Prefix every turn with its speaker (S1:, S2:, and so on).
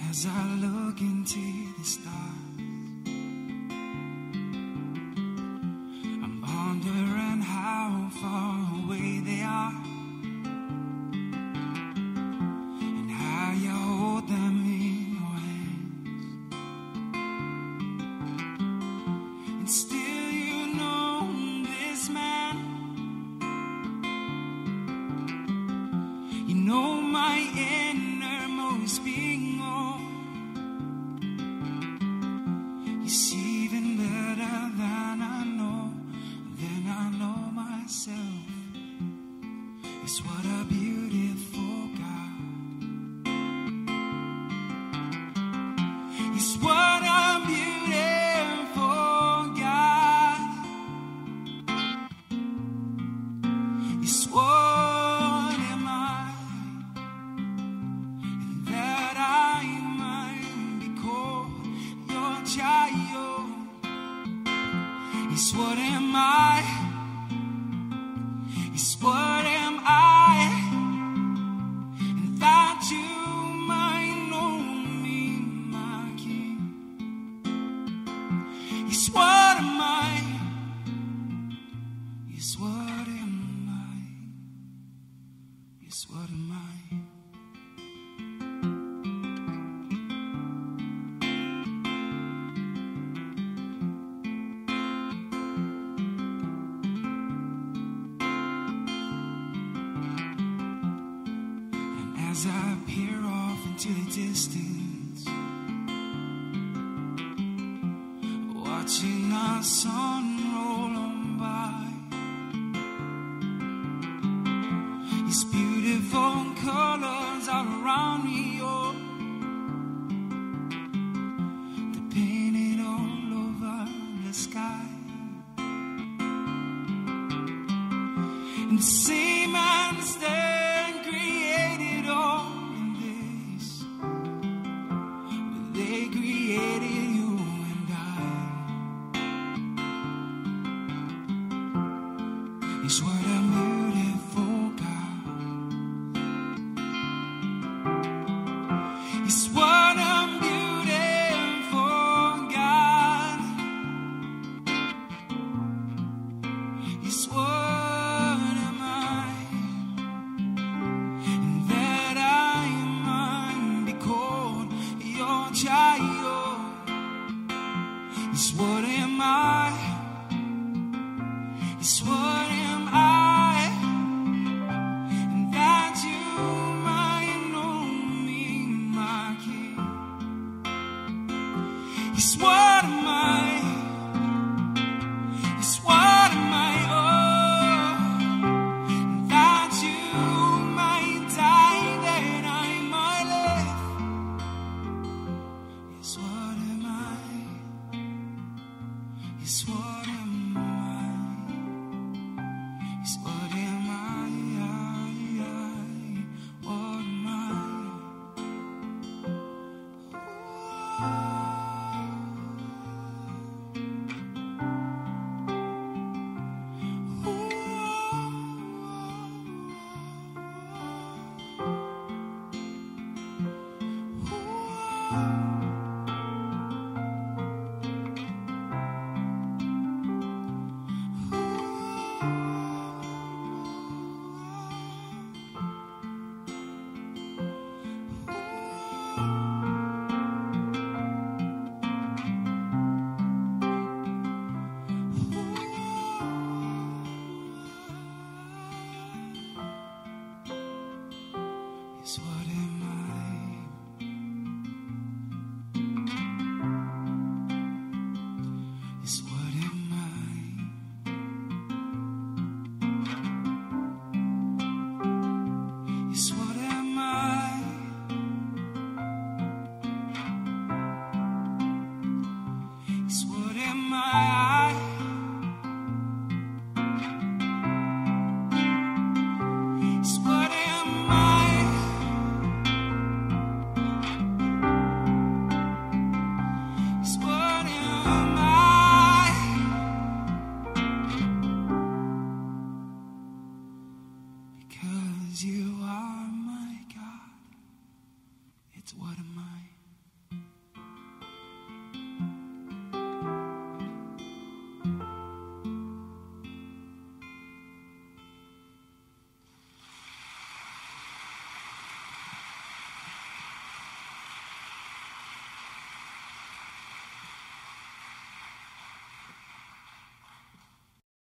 S1: As I look into the stars, I'm wondering how far away they are, and how you hold them in your hands, and still you know this man. You know my innermost being. It's even better than I know myself. It's what a beautiful God. It's what a beautiful God. It's what am I, and that I might be called your child. It's what am I? It's what am I? And that you might know me, my King. It's what am I? It's what am I? It's what am I? As I peer off into the distance, watching our sun roll on by, these beautiful colors are around me, oh, they're painted all over the sky, and the same man stands It's what a beautiful God. It's what a beautiful God. It's what am I, and that I might be called your child. It's what am I? It's what am I, and that you might know me, my King. It's what am I? It's what am I, oh, and that you might die, that I might live. It's what am I? It's what am I? It's what am I? What am I? It's what am I? It's what am I? It's what am I? It's what am I? It's what am I? Because you are